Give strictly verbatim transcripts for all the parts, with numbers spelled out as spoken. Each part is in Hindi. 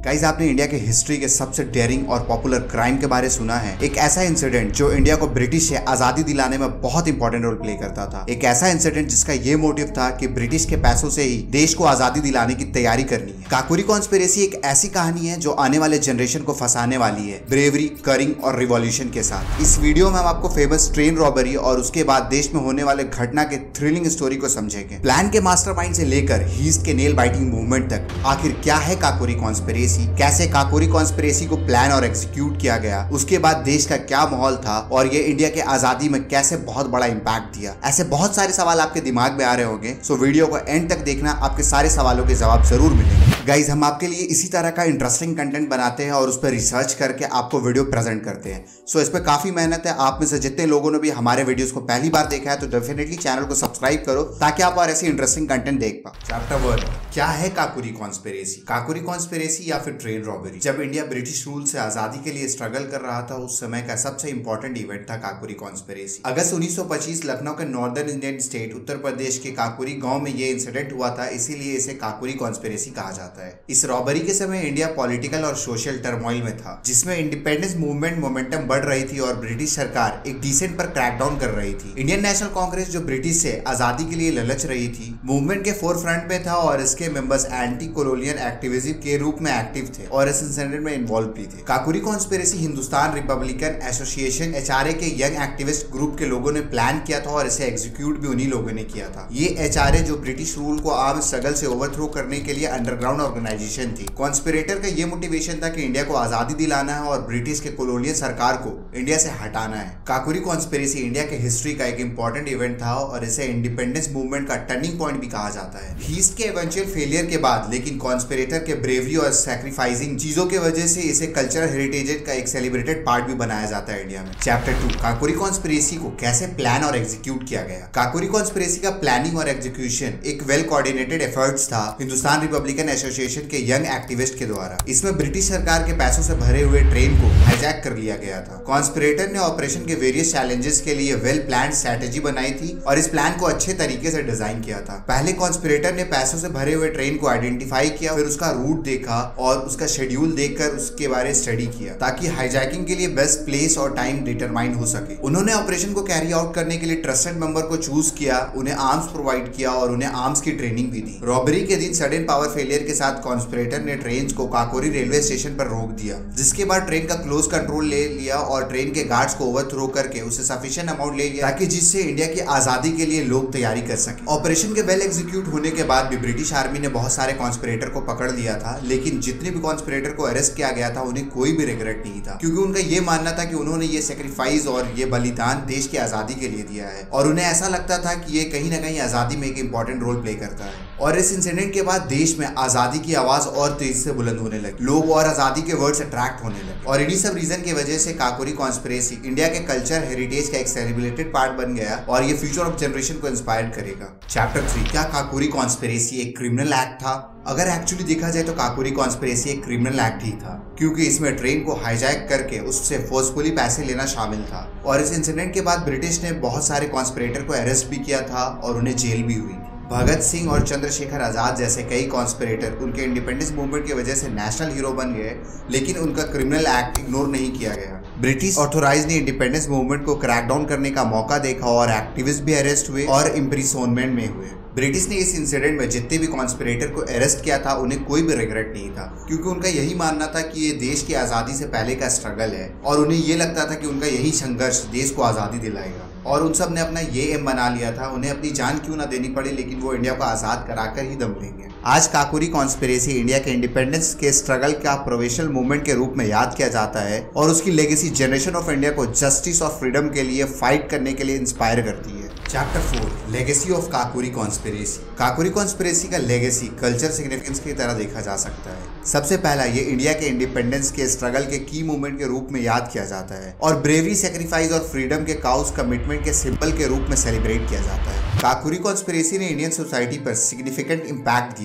गाइस, आपने इंडिया के हिस्ट्री के सबसे डेयरिंग और पॉपुलर क्राइम के बारे में सुना है। एक ऐसा इंसिडेंट जो इंडिया को ब्रिटिश से आजादी दिलाने में बहुत इंपॉर्टेंट रोल प्ले करता था। एक ऐसा इंसिडेंट जिसका ये मोटिव था कि ब्रिटिश के पैसों से ही देश को आजादी दिलाने की तैयारी करनी है। काकोरी कॉन्स्पिरेसी एक ऐसी कहानी है जो आने वाले जनरेशन को फंसाने वाली है, ब्रेवरी, करिंग और रिवॉल्यूशन के साथ। इस वीडियो में हम आपको फेमस ट्रेन रॉबरी और उसके बाद देश में होने वाले घटना के थ्रिलिंग स्टोरी को समझेंगे। प्लान के मास्टरमाइंड से लेकर हीस्ट के नेल बाइटिंग मूवमेंट तक आखिर क्या है काकोरी कॉन्स्पिरेसी, कैसे काकोरी कॉन्स्पिरेसी को प्लान और एग्जीक्यूट किया गया, उसके बाद देश का क्या माहौल था और ये इंडिया के आजादी में कैसे बहुत बड़ा इंपैक्ट दिया। ऐसे बहुत सारे सवाल आपके दिमाग में आ रहे होंगे, सो वीडियो को एंड तक देखना, आपके सारे सवालों के जवाब जरूर मिलेंगे। गाइज, हम आपके लिए इसी तरह का इंटरेस्टिंग कंटेंट बनाते हैं और उस पर रिसर्च करके आपको वीडियो प्रेजेंट करते हैं। सो इस पर काफी मेहनत है। आप में से जितने लोगों ने भी हमारे वीडियोस को पहली बार देखा है तो डेफिनेटली चैनल को सब्सक्राइब करो ताकि आप और ऐसी इंटरेस्टिंग कंटेंट देख पाओ। चैप्टर वन, क्या है काकोरी कॉन्स्पिरेसी? काकोरी कॉन्स्पिरेसी या फिर ट्रेन रॉबरी। जब इंडिया ब्रिटिश रूल से आजादी के लिए स्ट्रगल कर रहा था, उस समय का सबसे इंपॉर्टेंट इवेंट था काकोरी कॉन्स्पिरेसी। अगस्त उन्नीस सौ पच्चीस लखनऊ के northern Indian state Uttar Pradesh के काकोरी गांव में ये इंसिडेंट हुआ था, इसीलिए इसे काकोरी कॉन्स्पिरेसी कहा जाता है। इस रॉबरी के समय इंडिया पॉलिटिकल और सोशल टर्मोइल में था, जिसमें इंडिपेंडेंस मूवमेंट मोमेंटम बढ़ रही थी और ब्रिटिश सरकार एक डिसेंट पर क्रैकडाउन कर रही थी। इंडियन नेशनल कांग्रेस जो ब्रिटिश से आजादी के लिए ललच रही थी, मूवमेंट के फोर फ्रंट में था और इसके मेंबर्स एंटी कोलोनियल एक्टिविज्म के रूप में एक्टिव थे और इस इंसिडेंट में इन्वॉल्व भी थे। Kakori conspiracy Hindustan republican association HRA के यंग एक्टिविस्ट ग्रुप के लोगों ने प्लान किया था और इसे एग्जीक्यूट भी उन्हीं लोगों ने किया था। ये एचआरए जो ब्रिटिश रूल को आर्म स्ट्रगल से ओवरथ्रो करने के लिए अंडरग्राउंड ऑर्गेनाइजेशन थी। कॉन्स्पिरेटर का ये मोटिवेशन था कि इंडिया को आजादी दिलाना है और ब्रिटिश के कोलोनियल सरकार को इंडिया से हटाना है। काकोरी कॉन्स्पिरेसी इंडिया के हिस्ट्री का एक इंपॉर्टेंट इवेंट था और इसे इंडिपेंडेंस मूवमेंट का टर्निंग पॉइंट भी कहा जाता है। हीस्ट के इवेंचुअल फेलियर के बाद लेकिन कॉन्स्पिरेटर के ब्रेवरी और सैक्रिफाइसिंग चीजों की वजह से इसे कल्चरल हेरिटेज का एक सेलिब्रेटेड पार्ट भी बनाया जाता है इंडिया में। चैप्टर टू, काकोरी कॉन्स्पिरेसी को कैसे प्लान और एग्जीक्यूट किया गया। काकोरी कॉन्स्पिरेसी का प्लानिंग और एग्जीक्यूशन एक वेल कोऑर्डिनेटेड एफर्ट्स था हिंदुस्तान रिपब्लिकन एसोसिएशन के यंग एक्टिविस्ट के द्वारा। इसमें ब्रिटिश सरकार के पैसों से भरे हुए ट्रेन को हाईजैक कर लिया गया था। कॉन्स्पिरेटर ने ऑपरेशन के वेरियस चैलेंजेस के लिए वेल प्लान स्ट्रेटेजी बनाई थी और इस प्लान को अच्छे तरीके से डिजाइन किया था। पहले कॉन्स्पिरेटर ने पैसों से भरे हुए ट्रेन को आइडेंटिफाई किया, फिर उसका रूट देखा और उसका शेड्यूल देखकर उसके बारे में स्टडी किया ताकि हाईजैकिंग के लिए बेस्ट प्लेस और टाइम डिटरमाइन हो सके। उन्होंने ऑपरेशन को कैरी आउट करने के लिए ट्रस्टेड मेंबर को चूज किया, उन्हें आर्म्स प्रोवाइड किया और उन्हें आर्म्स की ट्रेनिंग भी दी। रॉबरी के दिन सडन पावर फेलियर के साथ कॉन्स्पिरेटर ने ट्रेन को काकोरी रेलवे स्टेशन पर रोक दिया, जिसके बाद ट्रेन का क्लोज कंट्रोल ले लिया और ट्रेन के गार्ड्स को ओवरथ्रो करके उसे सफिशिएंट अमाउंट ले लिया ताकि जिससे इंडिया की आजादी के लिए लोग तैयारी कर सके। ऑपरेशन के वेल एग्जीक्यूट होने के बाद भी ब्रिटिश आर्मी ने बहुत सारे कॉन्स्पिरेटर को पकड़ लिया था, लेकिन जितने भी कॉन्स्पिरेटर को अरेस्ट किया गया था उन्हें कोई भी रिग्रेट नहीं था, क्योंकि उनका ये मानना था कि उन्होंने ये सेक्रीफाइस और ये बलिदान देश की आजादी के लिए दिया है और उन्हें ऐसा लगता था कि ये कहीं ना कहीं आजादी में एक इंपॉर्टेंट रोल प्ले करता है। और इस इंसिडेंट के बाद देश में आजादी की आवाज और तेजी से बुलंद होने लगी, लोग और आजादी के वर्ड्स अट्रैक्ट होने लगे और इन्हीं सब रीजन की वजह से काकोरी कॉन्स्पिरेसी इंडिया के कल्चर हेरिटेज का एक सेलिब्रेटेड पार्ट बन गया और ये फ्यूचर ऑफ जनरेशन को इंस्पायर करेगा। चैप्टर थ्री, क्या काकोरी कॉन्स्पिरेसी एक क्रिमिनल एक्ट था? अगर एक्चुअली देखा जाए तो काकोरी कॉन्स्पिरेसी एक क्रिमिनल एक्ट ही था, क्योंकि इसमें ट्रेन को हाईजैक करके उससे फोर्सफुली पैसे लेना शामिल था और इस इंसिडेंट के बाद ब्रिटिश ने बहुत सारे कॉन्स्पिरेटर को अरेस्ट भी किया था और उन्हें जेल भी हुई। भगत सिंह और चंद्रशेखर आजाद जैसे कई कॉन्स्पिरेटर उनके इंडिपेंडेंस मूवमेंट की वजह से नेशनल हीरो बन गए, लेकिन उनका क्रिमिनल एक्ट इग्नोर नहीं किया गया। ब्रिटिश ऑथोराइज ने इंडिपेंडेंस मूवमेंट को क्रैकडाउन करने का मौका देखा और एक्टिविस्ट भी अरेस्ट हुए और इम्प्रिसोनमेंट में हुए। ब्रिटिश ने इस इंसिडेंट में जितने भी कॉन्स्पिरेटर को अरेस्ट किया था उन्हें कोई भी रिग्रेट नहीं था, क्योंकि उनका यही मानना था कि ये देश की आज़ादी से पहले का स्ट्रगल है और उन्हें ये लगता था कि उनका यही संघर्ष देश को आज़ादी दिलाएगा और उन सब ने अपना ये एम बना लिया था, उन्हें अपनी जान क्यों ना देनी पड़े लेकिन वो इंडिया को आज़ाद कराकर ही दम लेंगे। आज काकोरी कॉन्स्पिरेसी इंडिया के इंडिपेंडेंस के स्ट्रगल का प्रोविशनल मूवमेंट के रूप में याद किया जाता है और उसकी लेगेसी जनरेशन ऑफ इंडिया को जस्टिस और फ्रीडम के लिए फाइट करने के लिए इंस्पायर करती है। Chapter four, legacy of Kakori conspiracy. Kakori conspiracy का लेगेसी कल्चर सिग्निफिकेंस की तरह देखा जा सकता है। सबसे पहला, ये इंडिया के इंडिपेंडेंस के स्ट्रगल के की मूवमेंट के रूप में याद किया जाता है और ब्रेवरी, सैक्रिफाइस और फ्रीडम के काउज कमिटमेंट के सिंबल के रूप में सेलिब्रेट किया जाता है। काकोरी कॉन्स्पिरेसी ने इंडियन सोसाइटी पर सिग्निफिकेंट इम्पैक्ट दिया है।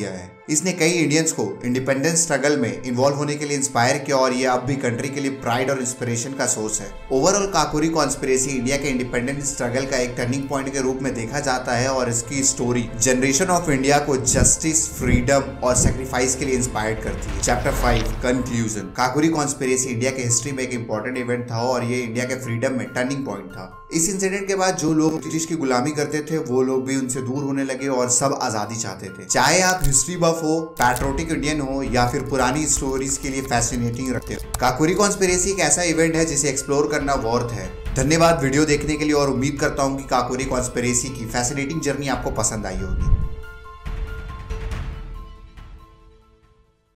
इसने कई इंडियंस को इंडिपेंडेंस स्ट्रगल में इन्वॉल्व होने के लिए इंस्पायर किया और ये अब भी कंट्री के लिए प्राइड और इंस्पिरेशन का सोर्स है। ओवरऑल काकोरी कॉन्स्पिरेसी इंडिया के इंडिपेंडेंस स्ट्रगल का एक टर्निंग पॉइंट के रूप में देखा जाता है और इसकी स्टोरी जनरेशन ऑफ इंडिया को जस्टिस, फ्रीडम और सेक्रीफाइस के लिए इंस्पायर्ड करती है। Chapter five, conclusion. Kakori conspiracy India के हिस्ट्री में एक इंपॉर्टेंट इवेंट था और ये इंडिया के फ्रीडम में टर्निंग पॉइंट था। इस इंसिडेंट के बाद जो लोग ब्रिटिश की गुलामी करते थे वो लोग भी उनसे दूर होने लगे और सब आजादी चाहते थे। चाहे आप हिस्ट्री बफ हो, पैट्रियोटिक इंडियन हो या फिर पुरानी स्टोरीज के लिए फैसिनेटिंग रखते हो, काकोरी कॉन्स्पिरेसी एक ऐसा इवेंट है जिसे एक्सप्लोर करना वर्थ है। धन्यवाद वीडियो देखने के लिए और उम्मीद करता हूँ कि काकोरी कॉन्स्पिरेसी की फैसिनेटिंग जर्नी आपको पसंद आई होगी।